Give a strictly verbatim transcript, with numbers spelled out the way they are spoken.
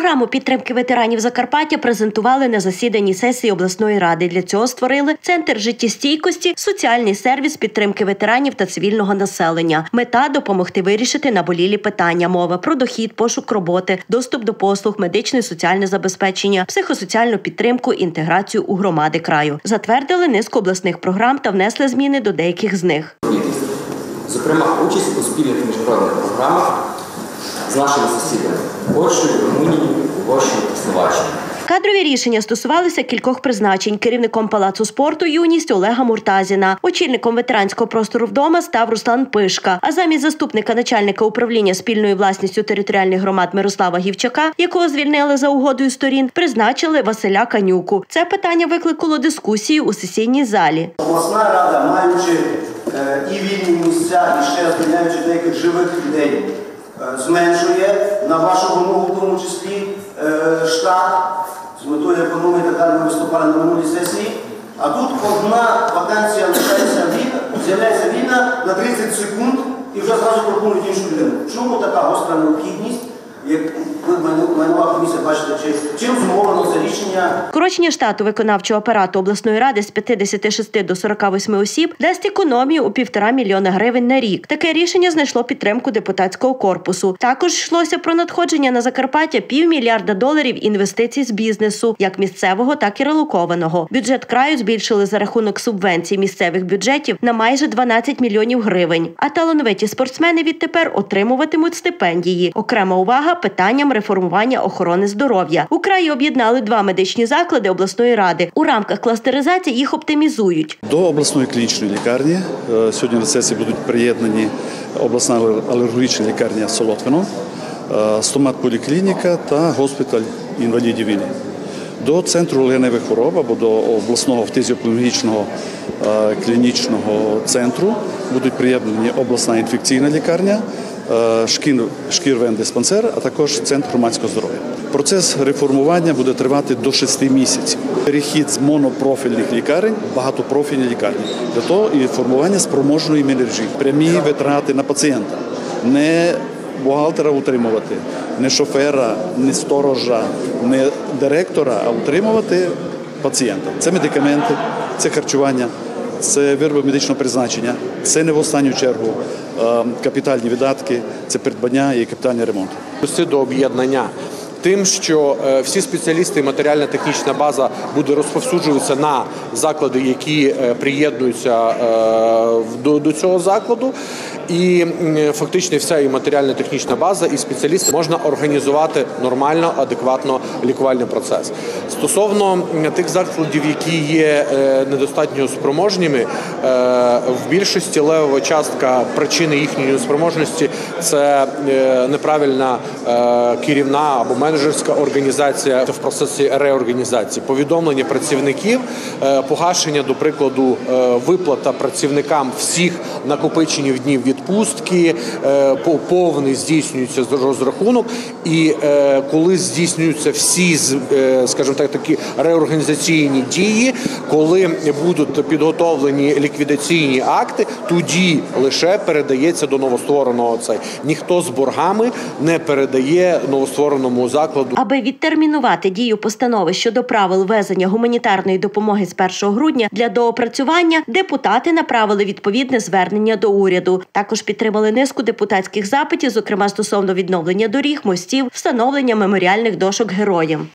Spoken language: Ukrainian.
Програму підтримки ветеранів Закарпаття презентували на засіданні сесії обласної ради. Для цього створили Центр життєстійкості, соціальний сервіс підтримки ветеранів та цивільного населення. Мета – допомогти вирішити наболілі питання. Мова про дохід, пошук роботи, доступ до послуг, медичне і соціальне забезпечення, психосоціальну підтримку, інтеграцію у громади краю. Затвердили низку обласних програм та внесли зміни до деяких з них. Зокрема, участь у спільних міжнародних програмах з нашими сусідами – Польщею, Румунією, Угорщиною та Словаччиною. Кадрові рішення стосувалися кількох призначень. Керівником Палацу спорту «Юність» Олега Муртазіна. Очільником ветеранського простору «Вдома» став Руслан Пишка. А замість заступника начальника управління спільною власністю територіальних громад Мирослава Гівчака, якого звільнили за угодою сторін, призначили Василя Канюку. Це питання викликало дискусію у сесійній залі. Обласна рада, маючи е, і вільні місця, і ще звільняючи деяких живих людей, е, зменшує на вашу вимогу, в тому числі, е, штат, з метою економії, так далі, ми виступали на минулій сесії. А тут одна вакансія лишається вільна, з'являється вільна на тридцять секунд і вже зразу пропонують іншу людину. Чому така гостра необхідність? Як ви, майнова комісія, бачите, чи, чим зумовлено це рішення? Скорочення штату виконавчого апарату обласної ради з п'ятдесят шість до сорока восьми осіб дасть економію у півтора мільйона гривень на рік. Таке рішення знайшло підтримку депутатського корпусу. Також йшлося про надходження на Закарпаття півмільярда доларів інвестицій з бізнесу, як місцевого, так і релокованого. Бюджет краю збільшили за рахунок субвенцій місцевих бюджетів на майже дванадцять мільйонів гривень. А талановиті спортсмени відтепер отримуватимуть стипендії. Окрема увага питанням реформування охорони здоров'я. У краї об'єднали два медичні заклади обласної ради. У рамках кластеризації їх оптимізують. До обласної клінічної лікарні сьогодні на сесії будуть приєднані обласна алергічна лікарня Солотвино, стомат-поліклініка та госпіталь інвалідів війни. До центру легеневих хвороб або до обласного фтизіопульмонічного клінічного центру будуть приєднані обласна інфекційна лікарня, шкір-вен-диспансер, а також Центр громадського здоров'я. Процес реформування буде тривати до шести місяців. Перехід з монопрофільних лікарень в багатопрофільні лікарні. Для того і формування спроможної мережі. Прямі витрати на пацієнта. Не бухгалтера утримувати, не шофера, не сторожа, не директора, а утримувати пацієнта. Це медикаменти, це харчування, це вироби медичного призначення, це не в останню чергу капітальні видатки, це придбання і капітальний ремонт. До об'єднання тим, що всі спеціалісти і матеріально-технічна база буде розповсюджуватися на заклади, які приєднуються до, до цього закладу. І фактично вся і матеріально-технічна база, і спеціалісти можна організувати нормально, адекватно лікувальний процес. Стосовно тих закладів, які є недостатньо спроможніми, в більшості левова частка причини їхньої неспроможності – це неправильна керівна або менеджерська організація в процесі реорганізації, повідомлення працівників, погашення, до прикладу, виплата працівникам всіх накопичених днів відпустки, повний здійснюється розрахунок, і коли здійснюються всі, скажімо так, такі реорганізаційні дії, коли будуть підготовлені ліквідаційні акти, тоді лише передається до новоствореного цей. Ніхто з боргами не передає новоствореному закладу. Аби відтермінувати дію постанови щодо правил ввезення гуманітарної допомоги з першого грудня для доопрацювання, депутати направили відповідне звернення до уряду. Також підтримали низку депутатських запитів, зокрема стосовно відновлення доріг, мостів, встановлення меморіальних дошок героям.